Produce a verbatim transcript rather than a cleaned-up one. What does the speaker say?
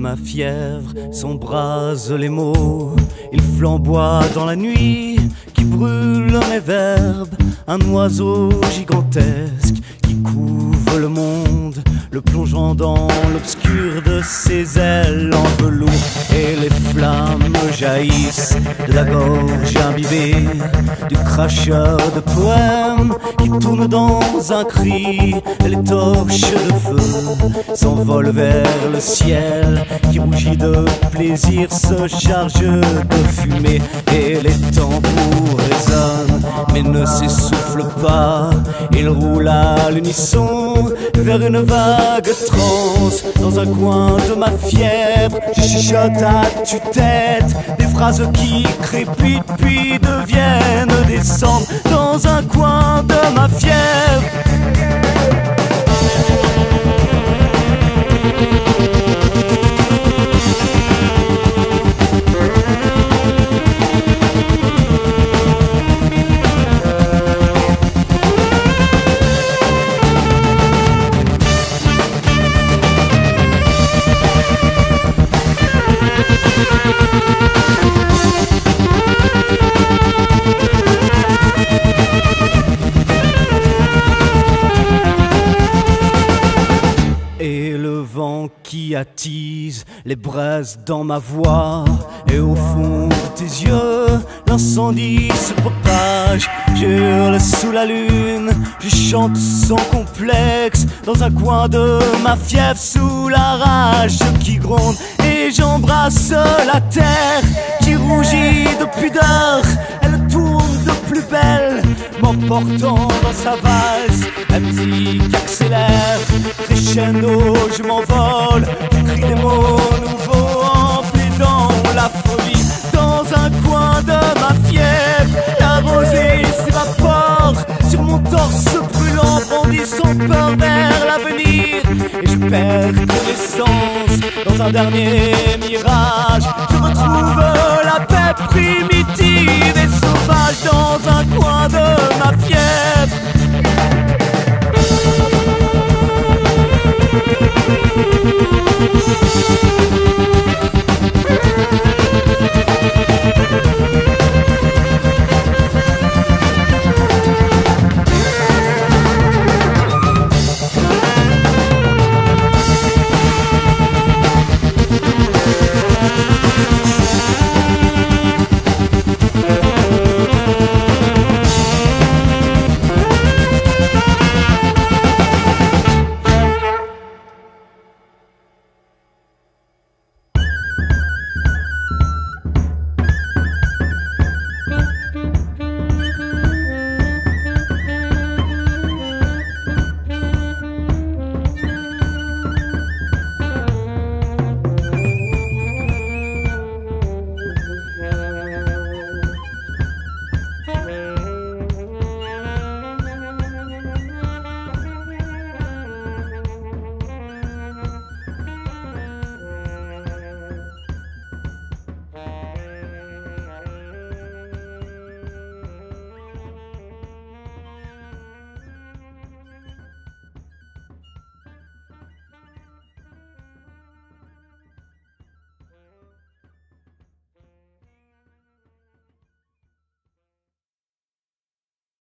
ma fièvre s'embrase les mots. Il flamboie dans la nuit qui brûle mes verbes. Un oiseau gigantesque qui couvre le monde, le plongeant dans l'obscur de ses ailes en velours. Et les flammes jaillissent de la gorge imbibée du cracheur de poèmes qui tourne dans un cri. Et les torches de feu s'envolent vers le ciel qui rougit de plaisir, se charge de fumée. Et les tambours résonnent mais ne s'essoufflent pas. Ils roulent à l'unisson vers une vague transe. Dans un coin de ma fièvre, je chuchote à tue-tête des phrases qui crépitent puis deviennent des cendres. Dans un coin de ma fièvre, et le vent qui attise les braises dans ma voix. Et au fond de tes yeux, l'incendie se propage. Je hurle sous la lune, je chante sans complexe. Dans un coin de ma fièvre, sous la rage qui gronde. Et j'embrasse la terre qui rougit de pudeur. Elle tourne de plus belle, m'emportant dans sa valse. La musique accélère, crescendo, je m'envole. Je crie des mots nouveaux en plaidant la folie. Dans un coin de ma fièvre, la rosée s'évapore sur mon torse brûlant, bondissant peur vers l'avenir. Et je perds connaissance dans un dernier mirage. Je retrouve la paix primitive et sauvage dans un coin de ma fièvre. We'll be right back.